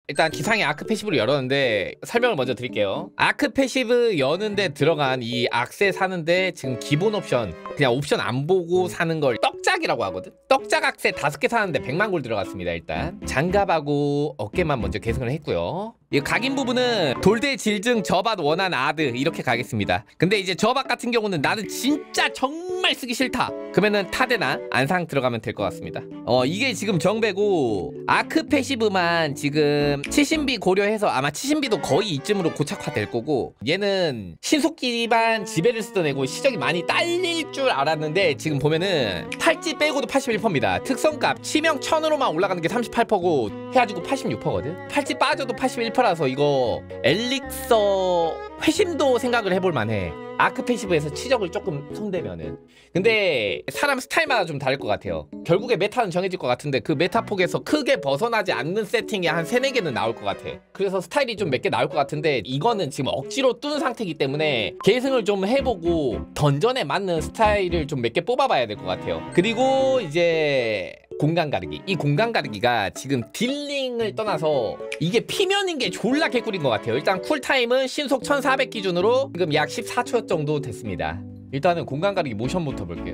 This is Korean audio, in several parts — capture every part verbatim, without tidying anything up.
일단 기상의 아크 패시브를 열었는데 설명을 먼저 드릴게요. 아크 패시브 여는데 들어간 이 악세 사는데 지금 기본 옵션 그냥 옵션 안 보고 사는 걸 떡작이라고 하거든. 떡작 악세 다섯 개 사는데 백만 골 들어갔습니다. 일단 장갑하고 어깨만 먼저 계승을 했고요. 이 각인 부분은 돌대 질증 저밭 원한 아드 이렇게 가겠습니다. 근데 이제 저밭 같은 경우는 나는 진짜 정말 쓰기 싫다 그러면은 타데나 안상 들어가면 될 것 같습니다. 어 이게 지금 정배고 아크 패시브만 지금 치신비 고려해서 아마 치신비도 거의 이쯤으로 고착화 될 거고, 얘는 신속 기반 지배를 쓰던 애고 시적이 많이 딸릴 줄 알았는데 지금 보면은 팔찌 빼고도 팔십일 퍼센트입니다. 특성값 치명 천으로만 올라가는 게 삼십팔 퍼센트고 해가지고 팔십육 퍼센트거든. 팔찌 빠져도 팔십일 퍼센트라서 이거 엘릭서 회심도 생각을 해볼 만해. 아크 패시브에서 치적을 조금 손대면은. 근데 사람 스타일마다 좀 다를 것 같아요. 결국에 메타는 정해질 것 같은데 그 메타 폭에서 크게 벗어나지 않는 세팅이 한 세네 개는 나올 것 같아. 그래서 스타일이 좀 몇 개 나올 것 같은데 이거는 지금 억지로 뜬 상태이기 때문에 계승을 좀 해보고 던전에 맞는 스타일을 좀 몇 개 뽑아봐야 될 것 같아요. 그리고 이제 공간 가르기. 이 공간 가르기가 지금 딜링을 떠나서 이게 피면인 게 졸라 개꿀인 것 같아요. 일단 쿨타임은 신속 천사백 기준으로 지금 약 십사 초 정도 됐습니다. 일단은 공간 가르기 모션부터 볼게요.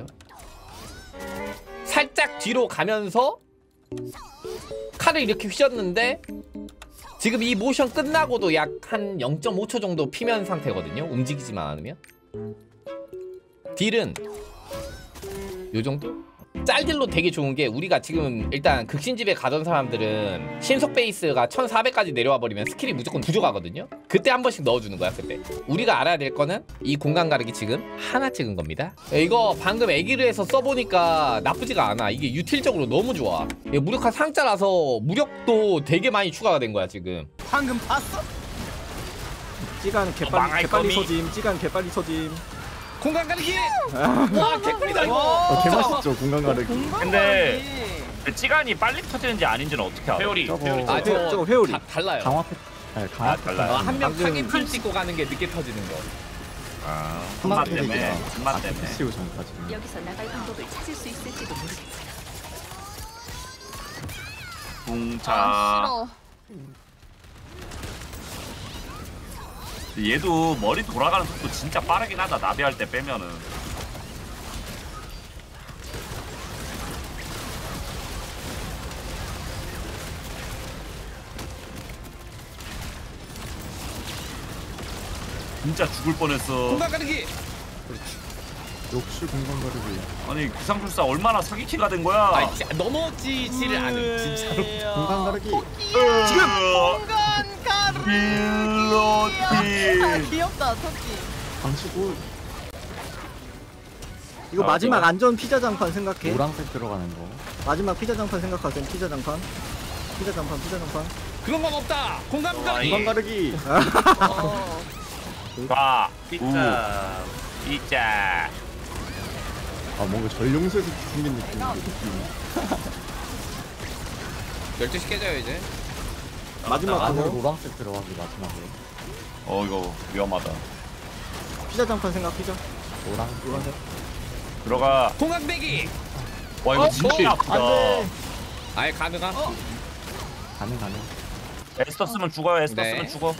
살짝 뒤로 가면서 칼을 이렇게 휘젓는데 지금 이 모션 끝나고도 약 한 영 점 오 초 정도 피면 상태거든요. 움직이지만 않으면. 딜은 요 정도? 짤딜로 되게 좋은 게 우리가 지금 일단 극신집에 가던 사람들은 신속 베이스가 천사백까지 내려와 버리면 스킬이 무조건 부족하거든요. 그때 한 번씩 넣어주는 거야. 그때 우리가 알아야 될 거는 이 공간 가르기 지금 하나 찍은 겁니다. 이거 방금 애기르에서 써보니까 나쁘지가 않아. 이게 유틸적으로 너무 좋아. 이게 무력화 상자라서 무력도 되게 많이 추가가 된 거야 지금. 방금 봤어? 찌간 개빨리, 개빨리 서짐 찌간 개빨리 서짐 공간 가르기! 와 개꿀이다 이거! 어, 개맛있죠 공간 가르기. 근데 그 찌간이 빨리 터지는지 아닌지는 어떻게 알아? 회오리. 저거 회오리. 아, 저, 저거 회오리. 다, 달라요. 강화 패 네, 강화 아, 달라요. 어, 한 명 방금- 타겟 팀 찍고 가는 게 늦게 터지는 거. 아, 손맛 때문에. 손맛 때문에. 패시브 전까지. 여기서 나갈 방법을 찾을 수 있을지도 모르겠어. 붕차. 아, 얘도 머리 돌아가는 속도 진짜 빠르긴 하다. 나비할 때 빼면은. 진짜 죽을 뻔했어. 공간 가르기! 역시 공간 가르기. 아니 기상술사 얼마나 사기캐가 된 거야? 아 진짜 넘어지지를 않음 진짜로. 공간 가르기. 지금 공간 가르기. 빌로티. 귀엽다 토끼. 방치고 이거 아, 마지막 뭐야? 안전 피자 장판 생각해. 노란색 들어가는 거. 마지막 피자 장판 생각하세요. 피자 장판. 피자 장판 피자 장판. 그런 건 없다. 공간 가르기. 공간 가르기. 어. 과 피자 피자. 아 뭔가 전룡수에서 생긴 느낌인데 느낌이. 열두 시 깨져요 이제. 마지막 안으로 그거. 노란색 들어가기 마지막에. 어 이거 위험하다. 피자 장판 생각 피자. 노란 노란색. 들어가. 공간 배기. 와 이거 어? 진짜 아프다. 안돼. 아예 가능한? 가능 가능. 에스터 쓰면 죽어요. 에스터 네. 쓰면 죽어.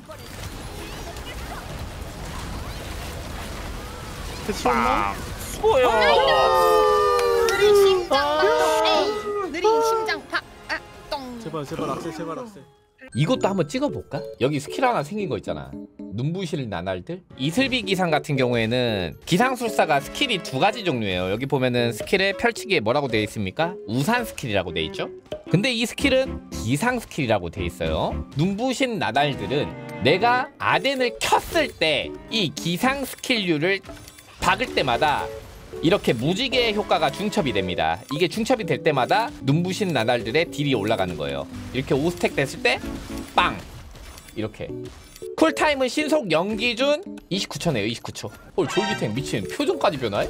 패치웠나? 빵. 수고해요. 느린 심장 박동. 에이. 느린 심장 박동. 제발 제발 악셀 제발 악셀. 이것도 한번 찍어볼까? 여기 스킬 하나 생긴 거 있잖아. 눈부실 나날들? 이슬비 기상 같은 경우에는 기상술사가 스킬이 두 가지 종류예요. 여기 보면은 스킬에 펼치기에 뭐라고 되어 있습니까? 우산 스킬이라고 되어 있죠? 근데 이 스킬은 기상 스킬이라고 되어 있어요. 눈부신 나날들은 내가 아덴을 켰을 때 이 기상 스킬류를 박을 때마다 이렇게 무지개 효과가 중첩이 됩니다. 이게 중첩이 될 때마다 눈부신 나날들의 딜이 올라가는 거예요. 이렇게 오 스택 됐을 때 빵! 이렇게 쿨타임은 신속 영 기준 이십구 초네요. 이십구 초. 헐 졸기탱 미친 표정까지 변화해?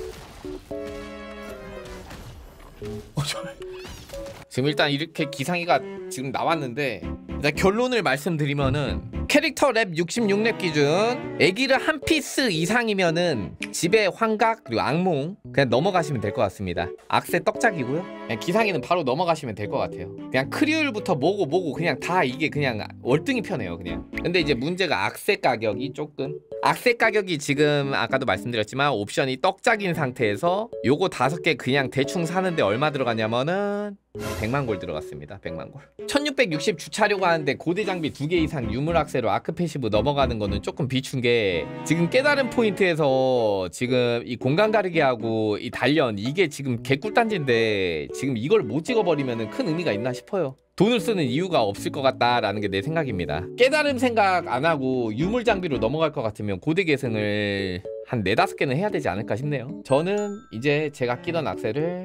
어, 저... 지금 일단 이렇게 기상이가 지금 나왔는데 일단 결론을 말씀드리면은 캐릭터 랩 육십육 렙 기준 애기를 한 피스 이상이면은 집에 환각 그리고 악몽 그냥 넘어가시면 될 것 같습니다. 악세 떡작이고요. 그냥 기상이는 바로 넘어가시면 될 것 같아요. 그냥 크리울부터 뭐고 뭐고 그냥 다 이게 그냥 월등히 편해요 그냥. 근데 이제 문제가 악세 가격이 조금 악세 가격이 지금 아까도 말씀드렸지만 옵션이 떡작인 상태에서 요거 다섯 개 그냥 대충 사는데 얼마 들어가냐면은 백만 골 들어갔습니다. 백만 골. 천육백육십 주차료가 하는데 고대 장비 두 개 이상 유물 악세로 아크 패시브 넘어가는 거는 조금 비춘 게 지금 깨달은 포인트에서 지금 이 공간 가르기 하고 이 단련 이게 지금 개꿀단지인데 지금 이걸 못 찍어버리면 큰 의미가 있나 싶어요. 돈을 쓰는 이유가 없을 것 같다라는 게 내 생각입니다. 깨달음 생각 안 하고 유물 장비로 넘어갈 것 같으면 고대 계승을 한 네다섯 개는 해야 되지 않을까 싶네요. 저는 이제 제가 끼던 악세를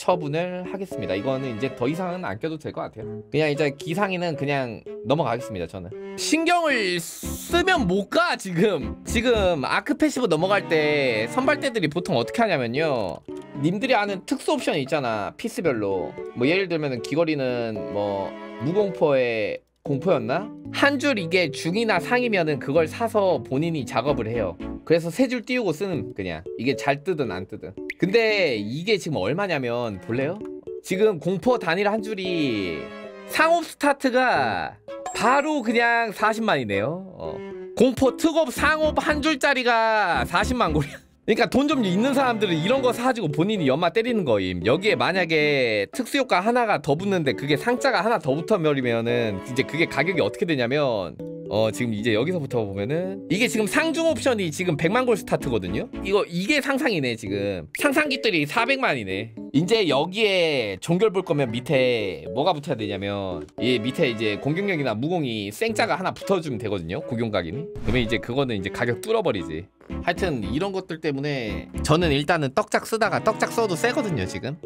처분을 하겠습니다. 이거는 이제 더 이상은 안 껴도 될 것 같아요. 그냥 이제 기상이는 그냥 넘어가겠습니다. 저는 신경을 쓰면 못 가. 지금 지금 아크 패시브 넘어갈 때 선발대들이 보통 어떻게 하냐면요, 님들이 아는 특수 옵션이 있잖아. 피스별로 뭐 예를 들면 귀걸이는 뭐 무공포에 공포였나? 한 줄 이게 중이나 상이면은 그걸 사서 본인이 작업을 해요. 그래서 세 줄 띄우고 쓰는, 그냥 이게 잘 뜨든 안 뜨든. 근데 이게 지금 얼마냐면 볼래요? 지금 공포 단일 한 줄이 상업 스타트가 바로 그냥 사십만이네요. 어. 공포 특업 상업 한 줄짜리가 사십만 골이야. 그러니까 돈 좀 있는 사람들은 이런 거 사가지고 본인이 연마 때리는 거임. 여기에 만약에 특수효과 하나가 더 붙는데 그게 상자가 하나 더 붙어버리면은 이제 그게 가격이 어떻게 되냐면 어 지금 이제 여기서부터 보면은 이게 지금 상중 옵션이 지금 백만 골 스타트거든요. 이거 이게 상상이네. 지금 상상기들이 사백만이네. 이제 여기에 종결 볼 거면 밑에 뭐가 붙어야 되냐면 이 밑에 이제 공격력이나 무공이 생자가 하나 붙어주면 되거든요. 고경각이니. 그러면 이제 그거는 이제 가격 뚫어버리지. 하여튼 이런 것들 때문에 저는 일단은 떡작 쓰다가 떡작 써도 세거든요. 지금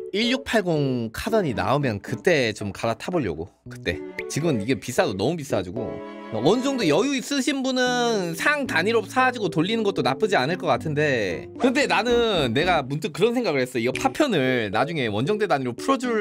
일육팔공 카던이 나오면 그때 좀 갈아타보려고. 그때 지금 이게 비싸도 너무 비싸가지고 어느 정도 여유 있으신 분은 상 단위로 사가지고 돌리는 것도 나쁘지 않을 것 같은데, 근데 나는 내가 문득 그런 생각을 했어. 이거 파편을 나중에 원정대 단위로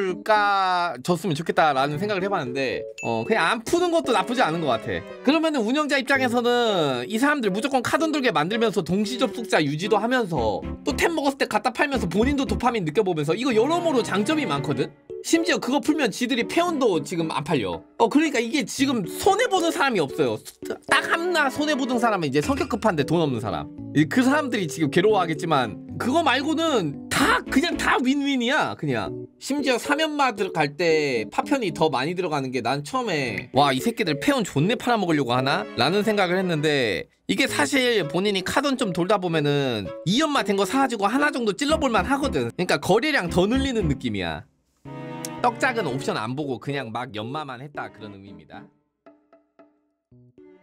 풀어줄까 줬으면 좋겠다라는 생각을 해봤는데 어 그냥 안 푸는 것도 나쁘지 않은 것 같아. 그러면은 운영자 입장에서는 이 사람들 무조건 카돈 들게 만들면서 동시 접속자 유지도 하면서 또 템 먹었을 때 갖다 팔면서 본인도 도파민 느껴보면서 이거 여러모로 장점이 많거든. 심지어 그거 풀면 지들이 페온도 지금 안 팔려. 어 그러니까 이게 지금 손해보는 사람이 없어요. 딱 하나 손해보는 사람은 이제 성격 급한데 돈 없는 사람. 그 사람들이 지금 괴로워하겠지만 그거 말고는 다 그냥 다 윈윈이야. 그냥 심지어 사면마 들어갈 때 파편이 더 많이 들어가는 게 난 처음에 와 이 새끼들 페온 존내 팔아먹으려고 하나? 라는 생각을 했는데 이게 사실 본인이 카돈 좀 돌다 보면은 이 연마 된 거 사가지고 하나 정도 찔러볼만 하거든. 그러니까 거래량 더 늘리는 느낌이야. 떡작은 옵션 안 보고 그냥 막 연마만 했다 그런 의미입니다.